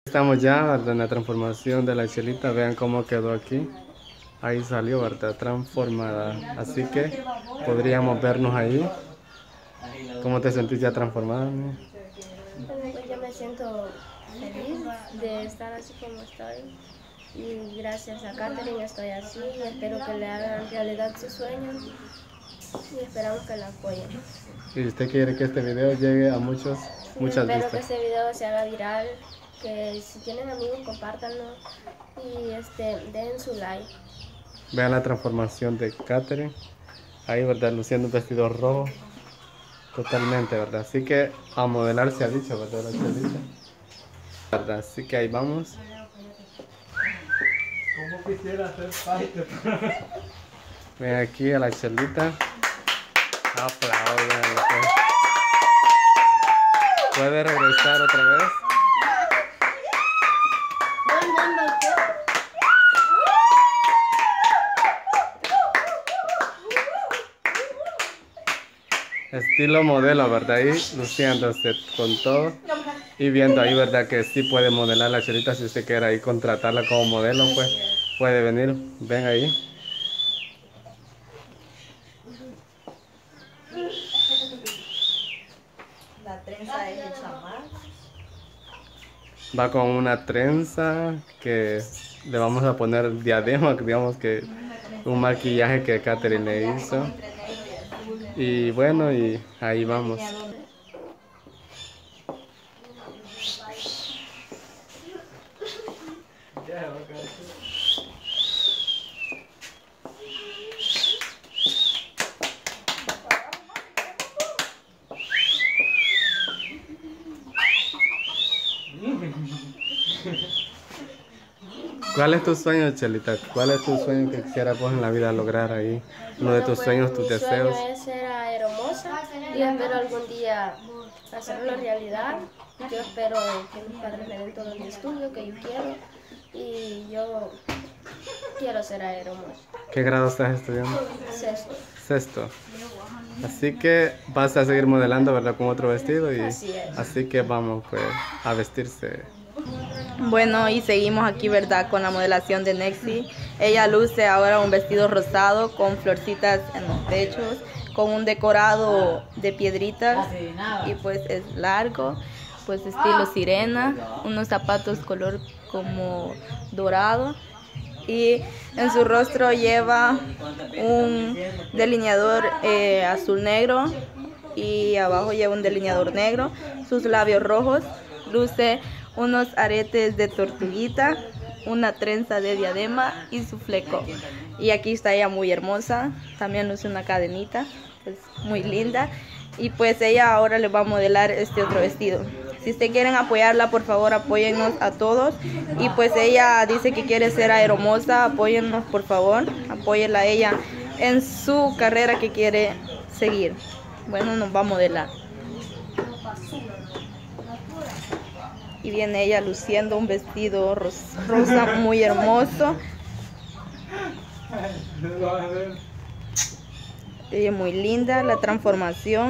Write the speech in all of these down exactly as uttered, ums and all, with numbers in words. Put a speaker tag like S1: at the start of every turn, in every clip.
S1: Estamos ya en la transformación de la chelita, vean cómo quedó aquí. Ahí salió, ¿verdad? Transformada. Así que podríamos vernos ahí. ¿Cómo te sentís ya transformada?
S2: Pues yo me siento feliz de estar así como estoy. Y gracias a Katherine estoy así. Y espero que le hagan realidad sus sueños. Y esperamos que la apoyen.
S1: ¿Y usted quiere que este video llegue a muchos,
S2: Sí,
S1: muchas
S2: espero
S1: vistas?
S2: que este video se haga viral. Que si tienen amigos, compártanlo. Y este, den su like.
S1: Vean la transformación de Katherine. Ahí, ¿verdad? Luciendo un vestido rojo. Totalmente, ¿verdad? Así que a modelar se ha dicho, ¿verdad? La chelita. ¿Verdad? Así que ahí vamos.
S3: ¿Cómo quisiera hacer fighter?
S1: Ven aquí a la chelita. Aplaudan. ¿Puede regresar otra vez? Estilo modelo, ¿verdad? Ahí luciéndose con todo y viendo ahí, ¿verdad? Que sí puede modelar la chelita. Si usted quiere ahí contratarla como modelo, pues puede venir. Ven ahí.
S4: La trenza es hecha más.
S1: Va con una trenza que le vamos a poner diadema, digamos que un maquillaje que Katherine le hizo. Y bueno, y ahí vamos. ¿Cuál es tu sueño, Chelita? ¿Cuál es tu sueño que quisieras vos en la vida lograr ahí? Uno de tus sueños, tus deseos.
S2: Mi sueño es ser aeromoza y espero algún día hacerlo realidad. Yo espero que mis padres me den todo el estudio que yo quiero y yo quiero ser aeromoza.
S1: ¿Qué grado estás estudiando?
S2: Sexto.
S1: Sexto. Así que vas a seguir modelando, ¿verdad? Con otro vestido y
S2: Así es.
S1: así que vamos pues a vestirse.
S4: Bueno, y seguimos aquí, ¿verdad? Con la modelación de Nexi. Ella luce ahora un vestido rosado con florcitas en los pechos, con un decorado de piedritas y pues es largo, pues estilo sirena, unos zapatos color como dorado y en su rostro lleva un delineador eh, azul negro y abajo lleva un delineador negro, sus labios rojos, luce unos aretes de tortuguita, una trenza de diadema y su fleco. Y aquí está ella muy hermosa, también luce una cadenita, pues muy linda. Y pues ella ahora le va a modelar este otro vestido. Si ustedes quieren apoyarla, por favor apóyennos a todos. Y pues ella dice que quiere ser aeromoza, apóyennos por favor, apóyenla a ella en su carrera que quiere seguir. Bueno, nos va a modelar. Y viene ella luciendo un vestido rosa, rosa muy hermoso. Ella muy linda, la transformación.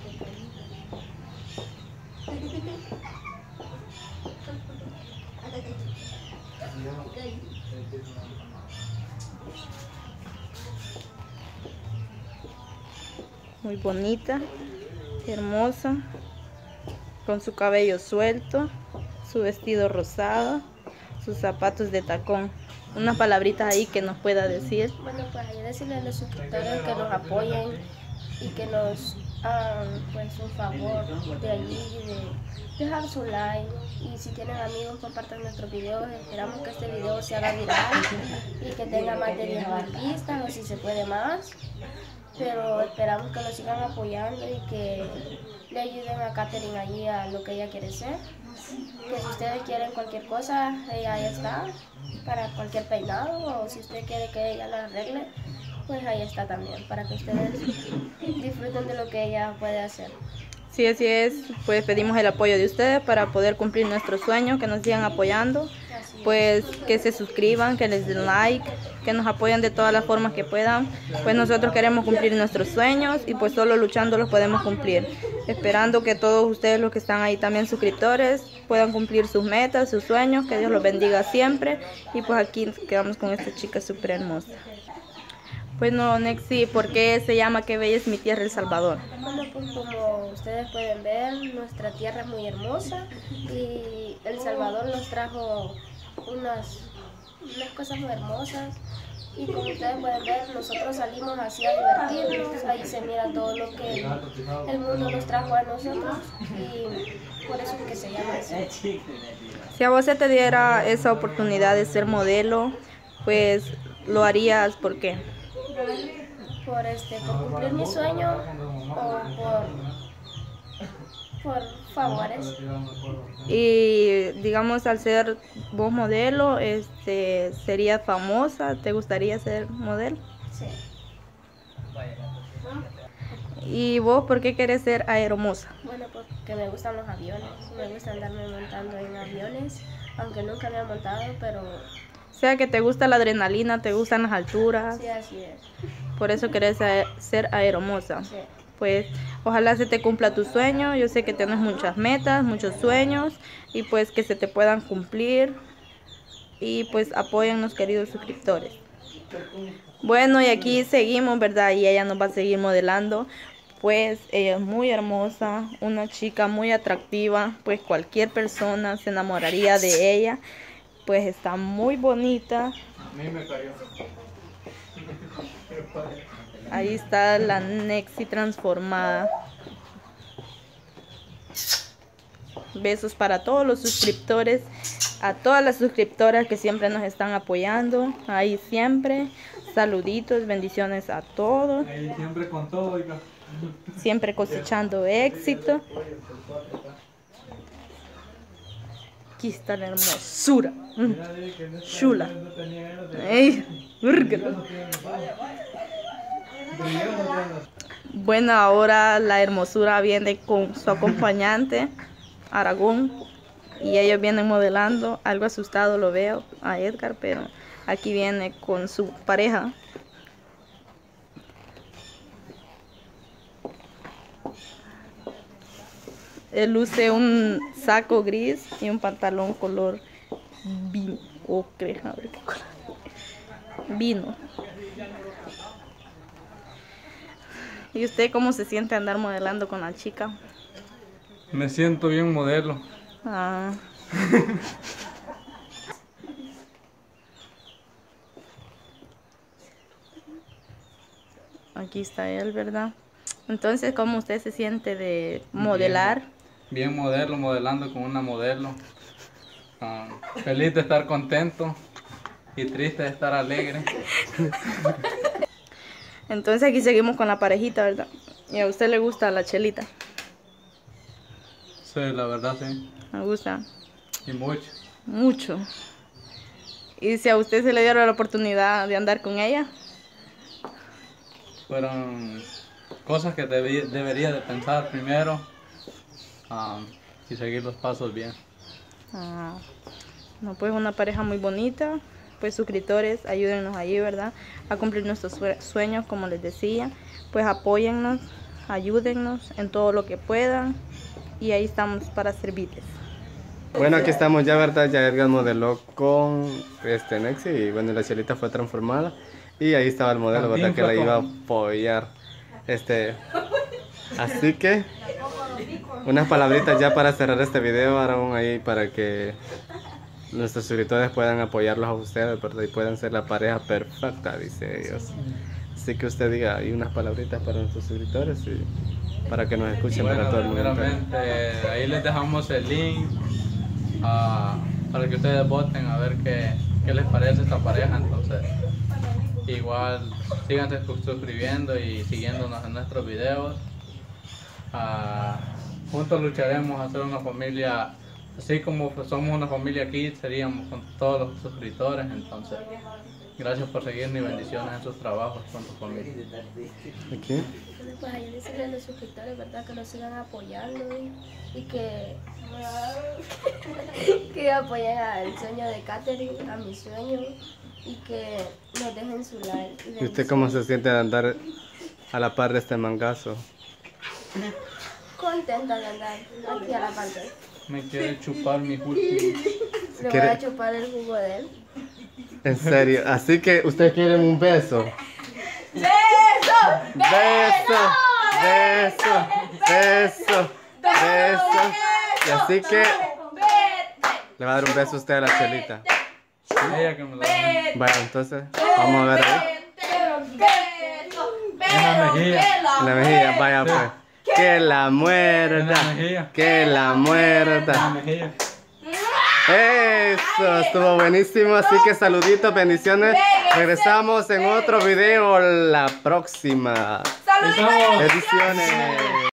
S4: Muy bonita, hermosa, con su cabello suelto, su vestido rosado, sus zapatos de tacón. Unas palabritas ahí que nos pueda decir.
S2: Bueno, pues ahí decirle a los suscriptores que nos apoyen y que nos hagan pues un favor de allí, de dejar su like. Y si tienen amigos, compartan nuestros videos. Esperamos que este video se haga viral y que tenga más de diez mil vistas o si se puede más. Pero esperamos que nos sigan apoyando y que le ayuden a Katherine allí a lo que ella quiere ser. Que si ustedes quieren cualquier cosa, ella ahí está para cualquier peinado, o si usted quiere que ella la arregle, pues ahí está también, para que ustedes disfruten de lo que ella puede hacer.
S4: Sí, así es, pues pedimos el apoyo de ustedes para poder cumplir nuestros sueños, que nos sigan apoyando.
S2: Así
S4: pues que se suscriban, que les den like, que nos apoyen de todas las formas que puedan. Pues nosotros queremos cumplir nuestros sueños y pues solo luchando los podemos cumplir. Esperando que todos ustedes, los que están ahí también suscriptores, puedan cumplir sus metas, sus sueños, que Dios los bendiga siempre. Y pues aquí quedamos con esta chica súper hermosa. Pues no, Nexi, ¿por qué se llama Qué bella es mi tierra, El Salvador?
S2: Bueno, pues como ustedes pueden ver, nuestra tierra es muy hermosa y El Salvador nos trajo unas, unas cosas muy hermosas. Y como ustedes pueden ver, nosotros salimos así a divertirnos, ahí se mira todo lo que el mundo nos trajo a nosotros y por eso es que se llama así.
S4: Si a vos se te diera esa oportunidad de ser modelo, pues lo harías, ¿por qué?
S2: Por, este, por cumplir mi sueño o por, por favores.
S4: Y digamos, al ser vos modelo, este, ¿serías famosa? ¿Te gustaría ser modelo?
S2: Sí.
S4: ¿Y vos por qué querés ser aeromoza?
S2: Bueno, porque me gustan los aviones, me gusta andarme montando en aviones, aunque nunca me he montado, pero...
S4: O sea, que te gusta la adrenalina, te gustan las alturas.
S2: Sí, así es.
S4: Por eso querés ser aeromoza.
S2: Sí.
S4: Pues ojalá se te cumpla tu sueño. Yo sé que tienes muchas metas, muchos sueños y pues que se te puedan cumplir. Y pues apóyennos, queridos suscriptores. Bueno, y aquí seguimos, ¿verdad? Y ella nos va a seguir modelando. Pues ella es muy hermosa, una chica muy atractiva. Pues cualquier persona se enamoraría de ella. Pues está muy bonita.
S3: A mí me cayó.
S4: Ahí está la Nexi transformada. Besos para todos los suscriptores, a todas las suscriptoras que siempre nos están apoyando. Ahí siempre. Saluditos, bendiciones a todos.
S3: Ahí siempre con todo, oiga.
S4: Siempre cosechando éxito. Aquí está la hermosura. Mm. Chula. Ey, úrgalo. Bueno, ahora la hermosura viene con su acompañante, Aragón. Y ellos vienen modelando. Algo asustado lo veo a Edgar, pero aquí viene con su pareja. Él luce un saco gris y un pantalón color vino. Ocre, a ver qué color. Vino. ¿Y usted cómo se siente andar modelando con la chica?
S3: Me siento bien modelo.
S4: Ah. Aquí está él, ¿verdad? Entonces, ¿cómo usted se siente de modelar?
S3: Bien, bien modelo, modelando con una modelo. Um, feliz de estar contento y triste de estar alegre.
S4: Entonces aquí seguimos con la parejita, ¿verdad? ¿Y a usted le gusta la chelita?
S3: Sí, la verdad sí.
S4: Me gusta.
S3: Y mucho.
S4: Mucho. ¿Y si a usted se le diera la oportunidad de andar con ella?
S3: Fueron cosas que debí, debería de pensar primero um, y seguir los pasos bien.
S4: Ah, no, pues una pareja muy bonita. Pues suscriptores, ayúdennos ahí, ¿verdad? A cumplir nuestros sueños, como les decía. Pues apóyennos, ayúdennos en todo lo que puedan. Y ahí estamos para servirles.
S1: Bueno, aquí estamos ya, ¿verdad? Ya Edgar modeló con este Nexi y bueno, la chelita fue transformada. Y ahí estaba el modelo, ¿verdad? Que la iba a apoyar. Este, así que unas palabritas ya para cerrar este video, Aaron, ahí para que nuestros suscriptores puedan apoyarlos a ustedes, ¿verdad? Y puedan ser la pareja perfecta, dice ellos. Así que usted diga ahí unas palabritas para nuestros suscriptores y para que nos escuchen,
S3: Bueno,
S1: para todo el mundo.
S3: primeramente, ahí les dejamos el link uh, para que ustedes voten a ver qué, qué les parece esta pareja. Entonces, igual síganse suscribiendo y siguiéndonos en nuestros videos. Uh, juntos lucharemos a ser una familia, así como somos una familia aquí, seríamos con todos los suscriptores. Entonces, Gracias por seguirnos y bendiciones en sus trabajos con tu familia.
S1: Aquí.
S2: Bueno, pues ahí decirle a los suscriptores, ¿verdad? Que nos sigan apoyando y, y que, que apoyen al sueño de Katherine, a mi sueño, y que nos dejen su like.
S1: ¿Y usted cómo se siente de andar a la par de este mangazo?
S2: Contenta de andar aquí a la parte.
S3: Me quiere chupar mi jugo.
S2: Le voy
S1: ¿Quiere?
S2: a chupar el jugo de él.
S1: En serio, así que ustedes quieren un beso.
S4: ¡Beso!
S1: Beso, beso, beso, beso. Y así que le va a dar un beso a usted a la Chelita.
S3: Ella que me lo da.
S1: Bueno, entonces vamos a ver ahí.
S3: En la mejilla.
S1: En la mejilla, vaya pues. Que la
S3: En la
S1: muerda,
S3: mejilla.
S1: que la
S3: En la
S1: muerda.
S3: mejilla.
S1: Eso, estuvo buenísimo, así que saluditos, bendiciones. Regresamos en otro video la próxima.
S4: ¡Saluditos!
S1: Bendiciones.